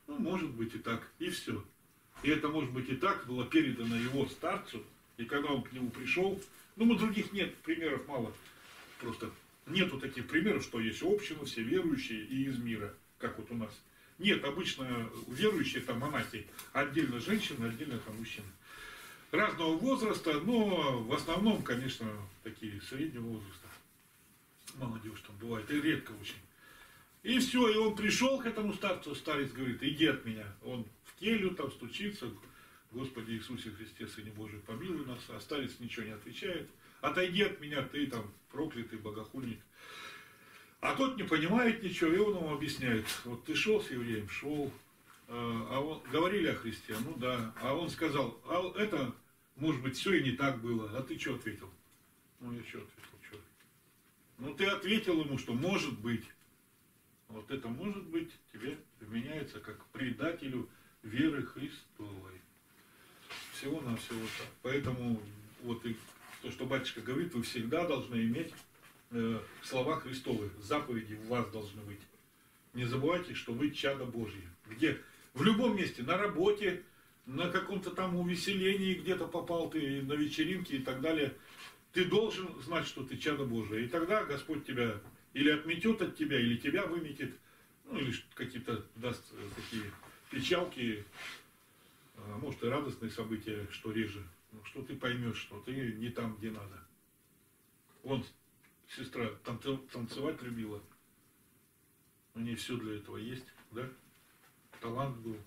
Ну, может быть и так, и все. И это, может быть, и так было передано его старцу, и когда он к нему пришел, ну, мы других нет, примеров мало, просто нету таких примеров, что есть община, все верующие и из мира, как вот у нас. Нет, обычно верующие, там монахи, отдельно женщины, отдельно там мужчины. Разного возраста, но в основном, конечно, такие среднего возраста. Молодежь там бывает, и редко очень. И все, и он пришел к этому старцу, старец говорит, иди от меня. Он в келью там стучится, Господи Иисусе Христе, Сыне Божий, помилуй нас. А старец ничего не отвечает. Отойди от меня, ты там проклятый богохульник. А тот не понимает ничего, и он ему объясняет. Вот ты шел с евреем, шел, а он, говорили о Христе, ну да. А он сказал, а это, может быть, все и не так было. А ты что ответил? Ну я что ответил, что? Ну ты ответил ему, что может быть. Вот это может быть тебе вменяется как предателю веры Христовой. Всего-навсего так. Поэтому вот и то, что батюшка говорит, вы всегда должны иметь э, слова Христовы, заповеди у вас должны быть. Не забывайте, что вы чадо Божье. Где? В любом месте, на работе, на каком-то там увеселении, где-то попал ты на вечеринке и так далее. Ты должен знать, что ты чадо Божие. И тогда Господь тебя или отметет от тебя, или тебя выметит, ну или какие-то даст такие печалки, а может и радостные события, что реже, что ты поймешь, что ты не там, где надо. Вон, сестра танцевать любила, у нее все для этого есть, да? Талант был,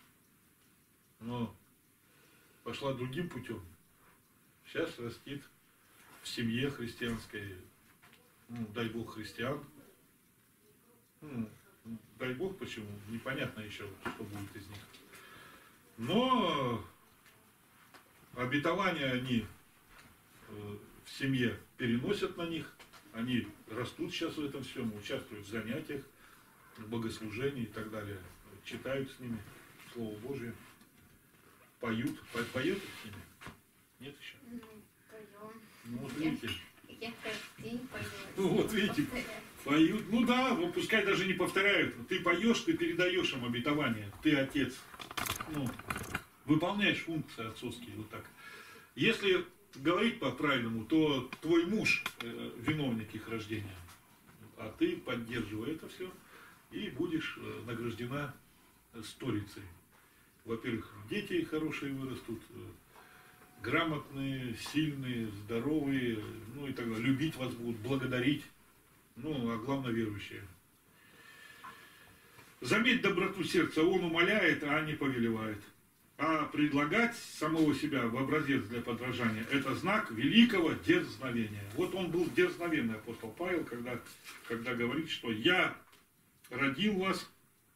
но пошла другим путем. Сейчас растит в семье христианской, ну, дай Бог христиан. Ну, дай Бог почему, непонятно еще, что будет из них. Но обетования они в семье переносят на них, они растут сейчас в этом всем, участвуют в занятиях, в богослужении и так далее, читают с ними Слово Божие, поют, по поют с ними? Нет еще? Ну, поем. Ну вот видите. Я каждый день пою. Ну вот видите, поют. Ну да, ну, пускай даже не повторяют. Ты поешь, ты передаешь им обетование. Ты отец. Ну, выполняешь функции отцовские вот так. Если говорить по-правильному, то твой муж э, виновник их рождения. А ты поддерживай это все и будешь э, награждена сторицей. Во-первых, дети хорошие вырастут, э, грамотные, сильные, здоровые, ну и так далее. Любить вас будут, благодарить, ну, а главное верующие. Заметь доброту сердца, он умоляет, а не повелевает. А предлагать самого себя в образец для подражания, это знак великого дерзновения. Вот он был дерзновенный, апостол Павел, когда, когда говорит, что я родил вас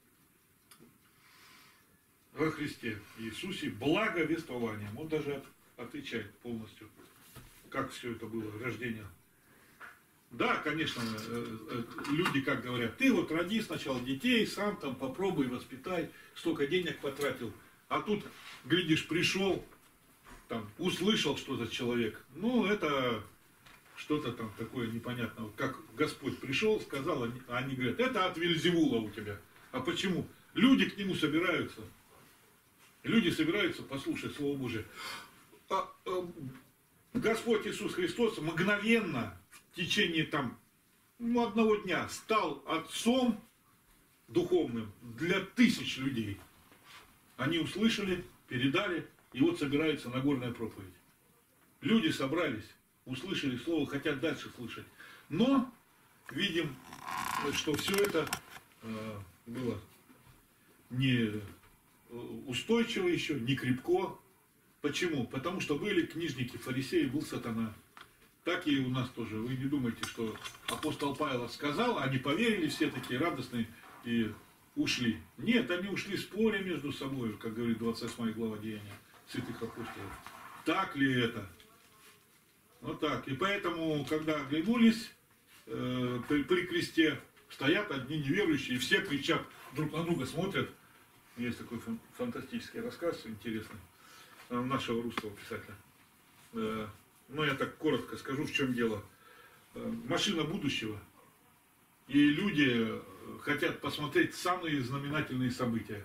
во Христе Иисусе благовествованием. Он даже отвечает полностью, как все это было, рождение. Да, конечно, люди как говорят, ты вот роди сначала детей, сам там попробуй, воспитай, столько денег потратил, а тут, глядишь, пришел, там, услышал что-то человек, ну, это что-то там такое непонятное, как Господь пришел, сказал, а они говорят, это от Вельзевула у тебя. А почему? Люди к нему собираются, люди собираются послушать Слово Божие. А, а, Господь Иисус Христос мгновенно в течение там, ну, одного дня стал отцом духовным для тысяч людей. Они услышали, передали, и вот собирается Нагорная проповедь. Люди собрались, услышали слово, хотят дальше слышать. Но видим, что все это э, было не устойчиво еще, не крепко. Почему? Потому что были книжники, фарисеи, был сатана. Так и у нас тоже. Вы не думайте, что апостол Павел сказал, они поверили, все такие радостные и ушли. Нет, они ушли споря между собой, как говорит двадцать восьмая глава Деяния святых апостолов. Так ли это? Вот так. И поэтому, когда оглянулись э, при, при кресте, стоят одни неверующие, и все кричат, друг на друга смотрят. Есть такой фан фантастический рассказ, интересный, нашего русского писателя. Э, ну, я так коротко скажу, в чем дело. Э, машина будущего. И люди хотят посмотреть самые знаменательные события.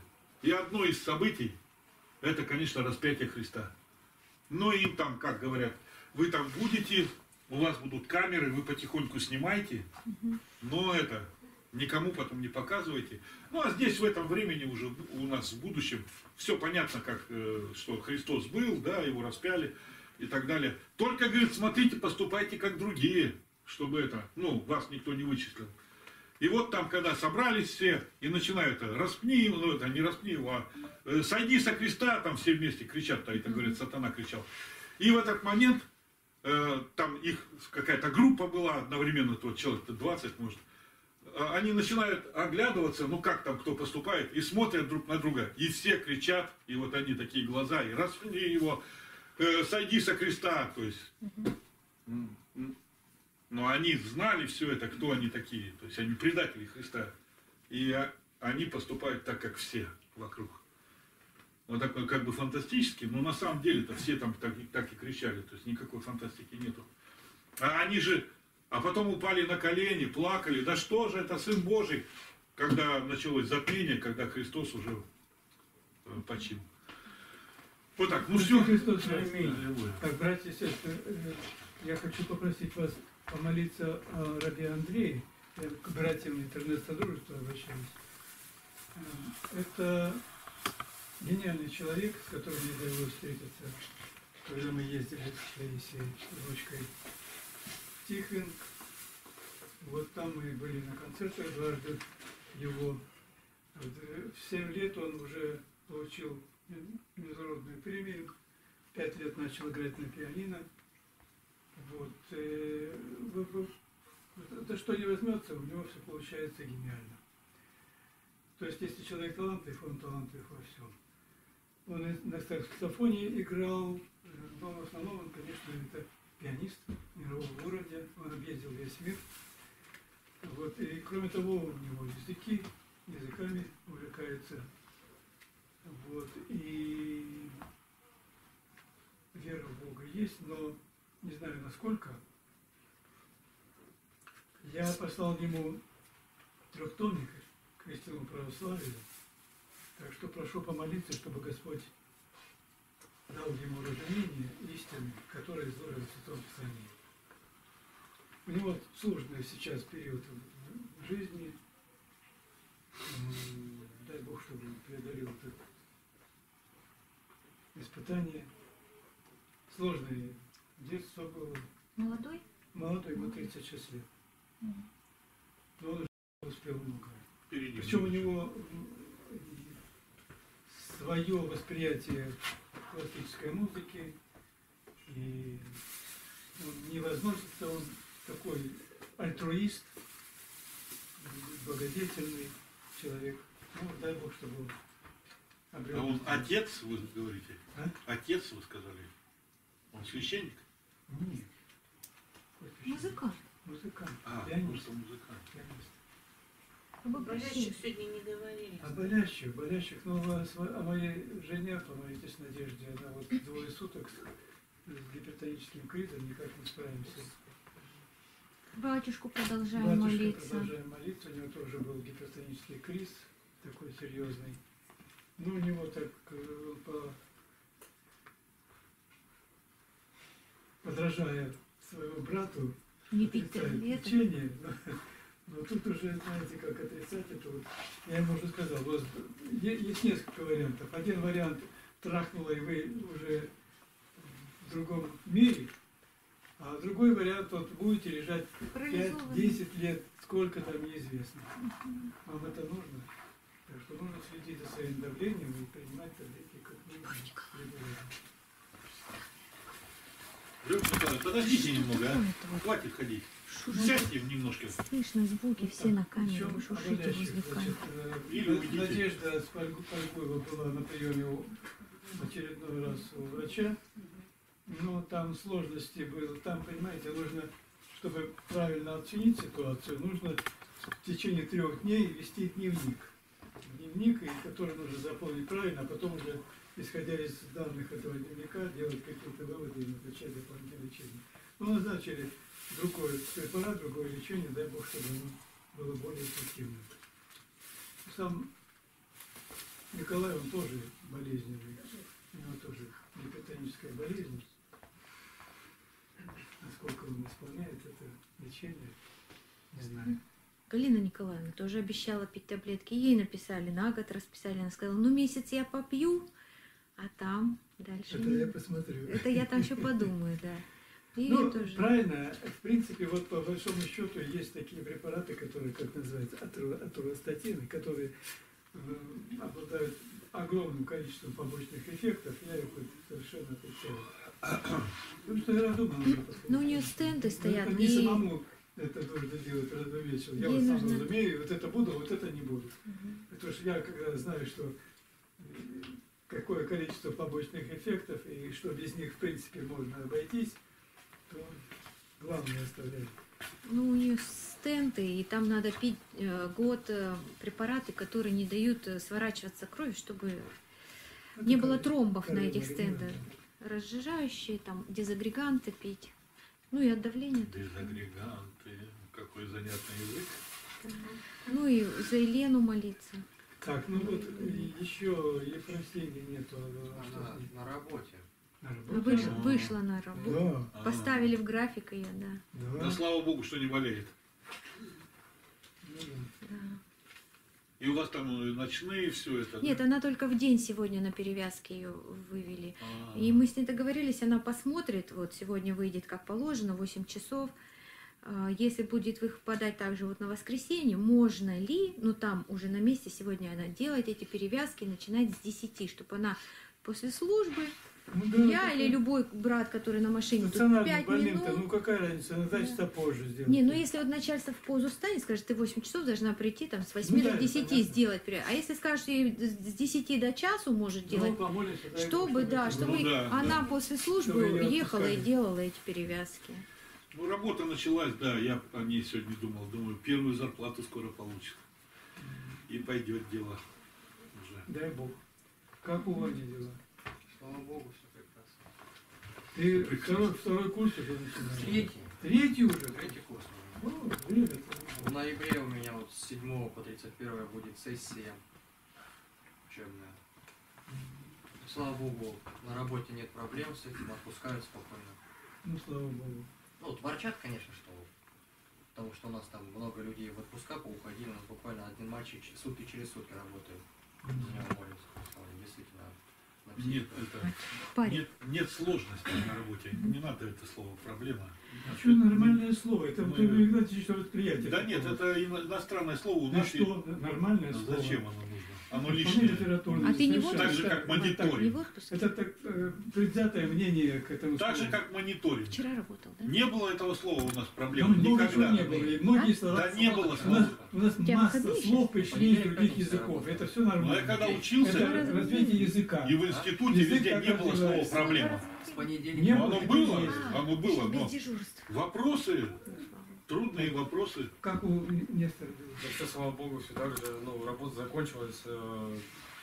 И одно из событий, это, конечно, распятие Христа. Но им там, как говорят, вы там будете, у вас будут камеры, вы потихоньку снимаете, но это никому потом не показывайте. Ну а здесь в этом времени уже у нас в будущем все понятно, как, что Христос был, да, его распяли и так далее. Только, говорит, смотрите, поступайте как другие, чтобы это, ну, вас никто не вычислил. И вот там, когда собрались все и начинают, распни, ну это не распни его, а э, сойди со креста, там все вместе кричат, а это, говорят, сатана кричал. И в этот момент, э, там их какая-то группа была, одновременно, то человек двадцать, может, э, они начинают оглядываться, ну как там кто поступает, и смотрят друг на друга, и все кричат, и вот они такие глаза, и распни его, э, сойди со креста, то есть... Но они знали все это, кто они такие. То есть они предатели Христа. И они поступают так, как все вокруг. Вот такой как бы фантастический, но на самом деле-то все там так, так и кричали. То есть никакой фантастики нету. А они же, а потом упали на колени, плакали. Да что же это, Сын Божий? Когда началось затмение, когда Христос уже почил. Вот так, ну все. Христос, так, братья и сестры, я хочу попросить вас помолиться о рабе Андрее. Я к братьям интернет-содружества обращаюсь. Это гениальный человек, с которым мне довелось встретиться, когда мы ездили с Таисией дочкой в Тихвин. Вот там мы были на концертах дважды его. В семь лет он уже получил международную премию. Пять лет начал играть на пианино. Вот. Это что не возьмется, у него все получается гениально. То есть, если человек талантлив, он талантлив во всем. Он на саксофоне играл, но в основном он, конечно, это пианист мирового уровня. Он объездил весь мир. Вот. И кроме того, у него языки, языками увлекается. Вот. И вера в Бога есть, но не знаю насколько. Я послал ему трехтомник к истинному православию. Так что прошу помолиться, чтобы Господь дал ему разумение истины, которая изложена в Святом Писании. У него сложный сейчас период в жизни. Дай Бог, чтобы он преодолел это испытание. Сложное детство было. Молодой? Молодой, ему тридцать шесть лет. Но он уже успел много. Впереди. Причем у него свое восприятие классической музыки. И он не возносится, он такой альтруист, благодетельный человек. Ну, дай Бог, чтобы он обрел. А он отец, вы говорите? А? Отец, вы сказали? Он священник? Нет. Музыкант. Музыкант. А, Пианист. просто музыкант. Пианист. Об болящих сегодня не говорили. О болящих, болящих. Ну, о, сво- о моей жене, помолитесь, Надежде, она вот двое суток с, с гипертоническим кризом никак не справимся. Батюшку продолжаем Батюшка, молиться. продолжаем молиться, у него тоже был гипертонический криз, такой серьезный. Ну, у него так э, по... подражая своему брату, Не пить отрицает таблеток. лечение, но, но тут уже, знаете, как отрицать это, вот, я ему уже сказал, у вас е- есть несколько вариантов. Один вариант трахнуло, и вы уже в другом мире, а другой вариант, вот будете лежать Парализованный. пять-десять лет, сколько там неизвестно. Вам это нужно? Так что нужно следить за своим давлением и принимать таблетки как нужно. Лёша Николаевич, подождите немного, а? Хватит ходить. Сядьте немножко. Слышно звуки все на камеру, Причем вы шушите болящих, возле камеры. значит, Или э, уйдите. Надежда Спальгуева была на приеме у- в очередной раз у врача. Но там сложности было. Там, понимаете, нужно, чтобы правильно оценить ситуацию, нужно в течение трех дней вести дневник. Дневник, и который нужно заполнить правильно, а потом уже, исходя из данных этого дневника, делать какие-то выводы и назначать дополнительное лечение. Ну, назначили другой препарат, другое лечение, дай Бог, чтобы оно было более эффективным. Сам Николай, он тоже болезненный. У него тоже гипертоническая болезнь. Насколько он исполняет это лечение, не знаю. Галина Николаевна тоже обещала пить таблетки. Ей написали, на год расписали. Она сказала, ну месяц я попью, а там дальше... Это я посмотрю. Это я там еще подумаю, да. И Ну, тоже. правильно, в принципе, вот по большому счету есть такие препараты, которые, как называется, атру- атростатины, которые э, обладают огромным количеством побочных эффектов. Я их вот совершенно отрицаю. Потому что я думал, уже послушать. Ну, у нее стенды стоят, Это не и- самому это нужно делать разумеется. Я Ей вот сам нужно- разумею, вот это буду, вот это не буду. Потому что я когда знаю, что э, какое количество побочных эффектов и что без них в принципе можно обойтись, то главное оставляю. Ну, у нее стенты, и там надо пить э, год э, препараты, которые не дают э, сворачиваться крови, чтобы не было тромбов на этих стендах. Разжижающие, там, дезагреганты пить. Ну и от давления. Дезагреганты. Какой занятный язык. Ну и за Елену молиться. Так, ну вот и еще Ефросиньи нету. а что Она с ней? на работе. На Ну, работе? выш- вышла на работу. Да, А. Поставили в график ее, да. да. Да слава богу, что не болеет. Ну да. да. И у вас там э, ночные все это? Нет, да? она только в день сегодня на перевязке ее вывели. А. И мы с ней договорились, она посмотрит, вот сегодня выйдет как положено, восемь часов. А, Если будет выпадать также вот на воскресенье, можно ли, ну там уже на месте сегодня она делать эти перевязки, начинать с десяти, чтобы она после службы, Ну да, я такой или любой брат, который на машине, тут стационарный пять больным-то, ну минут. какая разница, на два часа позже сделать. Не, ну если вот начальство в позу станет, скажет, ты восемь часов должна прийти, там с восьми Ну да, до это десяти понятно. сделать. пере- А если скажешь, ей с десяти до часу может Ну, делать, помолимся, дай Бог, чтобы, да, это чтобы Ну да, она да. после Чтобы службы её ехала и отпускали. делала эти перевязки. Ну, работа началась, да, я о ней сегодня думал. Думаю, первую зарплату скоро получит. И пойдет дело уже. Дай Бог. Как у Вани дела? Слава богу, все прекрасно. Ты второй, второй курс уже начинаешь? Третий. Третий уже? Третий курс. О, время В ноябре у меня вот с седьмого по тридцать первое будет сессия учебная. Слава богу, на работе нет проблем с этим, отпускают спокойно. Ну, слава Богу. Ну, вот ворчат, конечно, что потому что у нас там много людей в отпуска поуходили, у нас буквально один мальчик ч- сутки через сутки работает. За него молится. Он действительно на Нет, психику. это, Парень. нет, нет сложностей на работе. Не надо это слово проблема. А что нормальное слово? Это Мы- ты Игнатьевич, что предприятие. Да нет, это ино- иностранное слово у Ну нас. что, нормальное Ну, слово? зачем оно нужно? Оно Вполне лишнее. литературное, А ты не в совершенно. Так же, как Это- Не мониторинг. в отпуске? Это так э, предвзятое мнение к этому Так же, слову. как мониторинг. Вчера работал, да? Не было этого слова у нас Там проблемы много никогда. чего не было, и многие А? слова. Да не было У нас, слов. у нас У тебя масса выходные слов сейчас? пришли из других Понедельник, языков. пятница Это все Ну, нормально. я когда Это учился, развитие языка. и в институте Язык везде как не было слова развивается. проблема. С понедельника. Не Но было, оно это было, есть. оно было, Без но дежурств. вопросы, трудные вопросы. Как у Нестора было. Да все, слава богу, все так же. Ну, работа закончилась. э,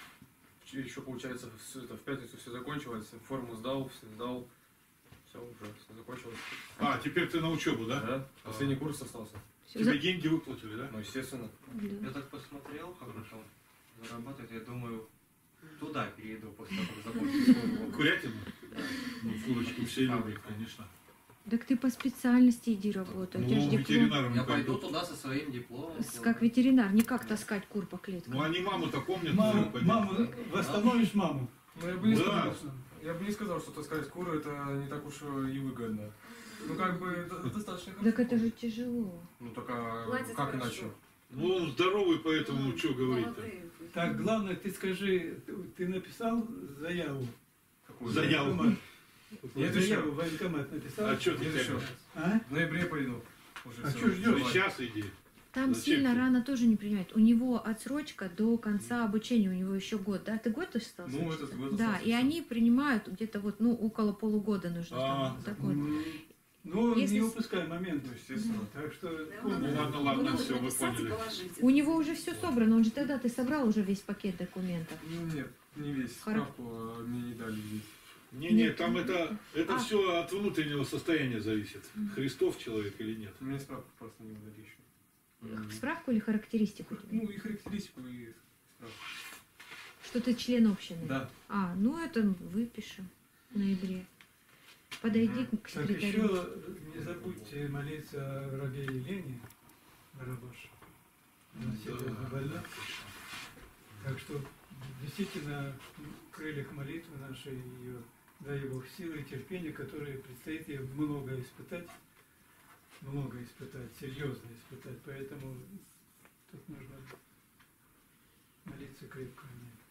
Еще, получается, все это в пятницу все закончилось. Форму сдал, все сдал. Все уже, все закончилось. А, теперь ты на учебу, да? Да? Последний курс остался. Всё, Тебе за- деньги выплатили, да? Ну, естественно. Да. Я так посмотрел, как он там зарабатывает, я думаю, туда перейду после того, как закончу школу. Курятину? Да. Ну, курочку все любят, конечно. Так ты по специальности иди работай. У тебя Ну, же диплом. ветеринаром Я пойду пойдут. туда со своим дипломом. С- Как ветеринар, не как таскать кур по клеткам. Ну, они маму-то помнят. Маму, уже, маму, понятно. восстановишь маму. Ну, я бы не Да. сказал, что, я бы не сказал, что таскать куры это не так уж и выгодно. Ну, как бы, это достаточно хорошо. Так это же тяжело. Ну, так а Платят как хорошо. иначе? Ну, он здоровый, поэтому что говорить-то? Так, главное, ты скажи, ты, ты написал заяву? Какую? Заяву. Военкомат. Нет, Заяву еще. в военкомат написал? А что ты Нет, еще. тянешь? А? В ноябре пойду. Уже А всё, чё ждёшь? желаю. Сейчас иди. Там Зачем сильно ты? рано тоже не принимают. У него отсрочка до конца обучения, у него еще год, да? Ты год остался? Ну, учиться? этот год Да, остался, и всё. они принимают где-то вот, ну, около полугода нужно. А. там, такой. М, Ну, Если не с- упускай момент. Ну, естественно. Так что Ну, ладно, ладно, все, мы поняли. У него уже все собрано, он же тогда ты собрал уже весь пакет документов. Ну, нет, не весь. Хоро- Справку а, мне не дали здесь. Не-не, Нет, там нет. это, это А. все от внутреннего состояния зависит. Христов человек или нет. Мне справку просто не выдали еще. Справку или характеристику тебе? Ну, и характеристику, и справку. Что ты член общины? Да. А, ну это выпишем в ноябре. Подойди к Так секретарю. еще не забудьте молиться о рабе Елене Барабаш. Она серьезно больна. Так что действительно в крыльях молитвы нашей ее дай Бог силы и терпения, которые предстоит ей много испытать, много испытать, серьезно испытать. Поэтому тут нужно молиться крепко о ней.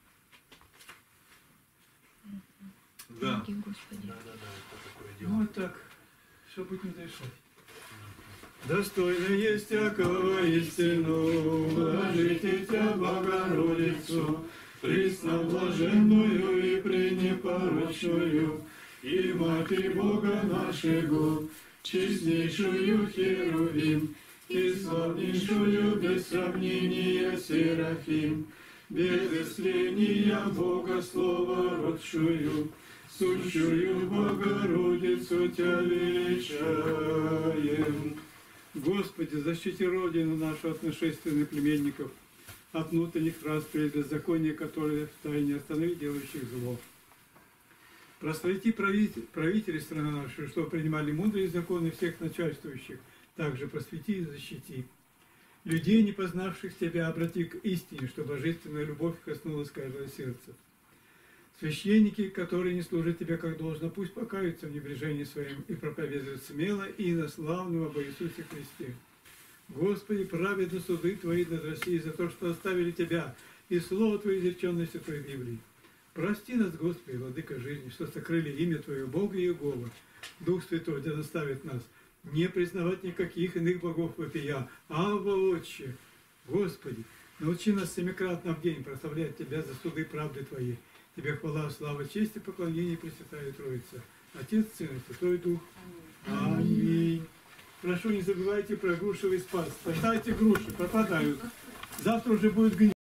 Да. Помоги, Господи. Да, да, да, это такое Ну дело. вот так, что будем дышать. Достойно есть всякого истину, блажите Тебя, Богородицу, пресноблаженную и пренепорочную, и Матерь Бога нашего, честнейшую Херувим, и славнейшую без сравнения Серафим, без истления Бога Слова родшую, сущую Богородицу Тебя величаем. Господи, защити Родину нашу от нашествия иноплеменников, от внутренних расприй и беззакония, которые в тайне останови делающих зло. Просвети правитель, правителей страны нашей, чтобы принимали мудрые законы всех начальствующих, также просвети и защити. Людей, не познавших Тебя, обрати к истине, чтобы божественная любовь коснулась каждого сердца. Священники, которые не служат Тебе как должно, пусть покаются в небрежении своем и проповедуют смело и на славного об Иисусе Христе. Господи, праведны суды Твои над Россией за то, что оставили Тебя и Слово Твое, изреченное в Святой Библии. Прости нас, Господи, Владыка жизни, что сокрыли имя Твое, Бога и Иегова. Дух Святой да наставит нас не признавать никаких иных богов вопия, Авва, Отче. Господи, научи нас семикратно в день прославлять Тебя за суды правды Твоей. Тебе хвала, слава, честь и поклонение, Пресвятая Троица. Отец, Сын и Святой Дух. Аминь. Прошу, не забывайте про грушевый спас. Поставьте груши, пропадают. Завтра уже будет гнить.